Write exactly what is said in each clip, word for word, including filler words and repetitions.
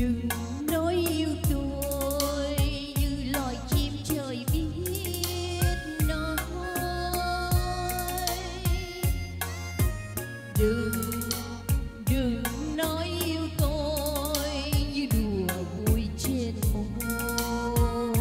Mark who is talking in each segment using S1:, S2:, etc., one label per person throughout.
S1: Đừng nói yêu tôi như loài chim trời biết nói. Đừng, đừng nói yêu tôi như đùa vui trên môi.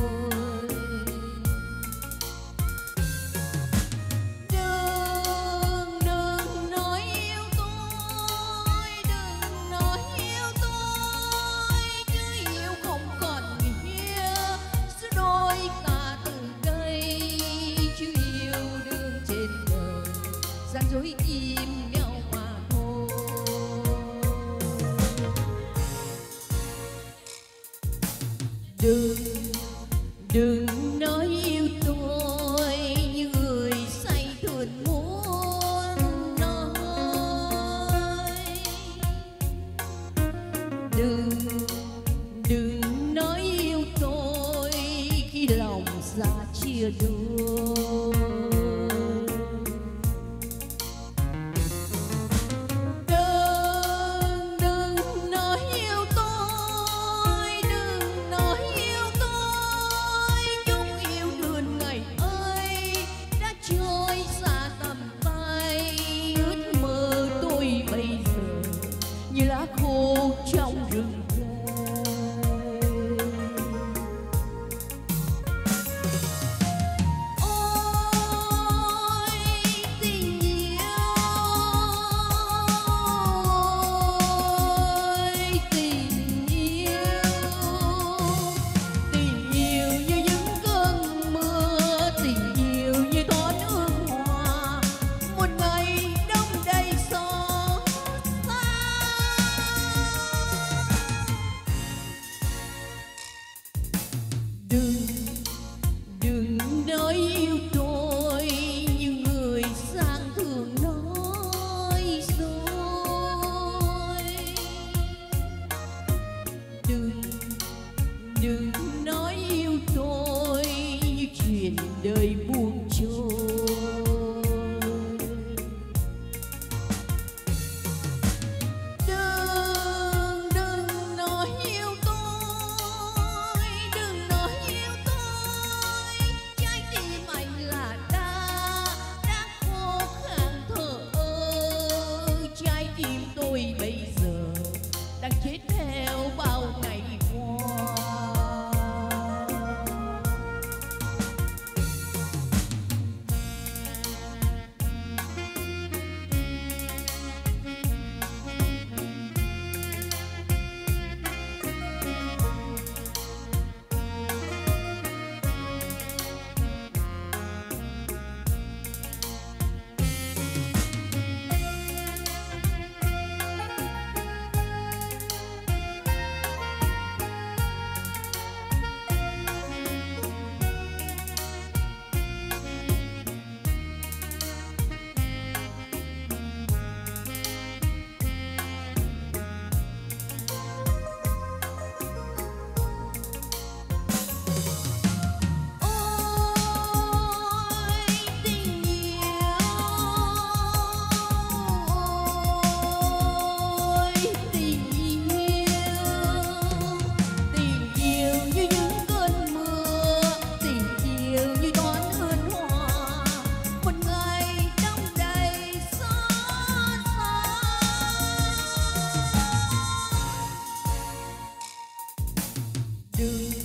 S1: Đừng, đừng nói yêu tôi, đừng nói yêu tôi, chứ yêu không còn nghĩa giữa đôi ta từ đây, chứ yêu đương trên đời gian dối im nhau mà thôi. Đừng, đừng nói yêu tôi như người say thường muốn nói. Đừng, đừng nói yêu tôi khi lòng ra chia đôi. Đừng, đừng nói yêu tôi, đừng nói yêu tôi, chúc yêu đương ngày ấy đã trôi xa tầm tay. Ước mơ tôi bây giờ như lá khô trong rừng cây. Ôi tình yêu, ôi tình yêu, tình yêu như những cơn mưa, tình yêu như thoáng hương hoa, một ngày đông đầy xót xa. Đừng, đừng nói yêu tôi như người sang thường nói dối. Đừng, đừng nói yêu tôi như chuyện đời buông trôi. Đừng, đừng nói yêu tôi, đừng nói yêu tôi, trái tim anh là đá, đã khô khan thở ơ. Trái tim tôi bây giờ đang chết theo bao ngày qua. Đừng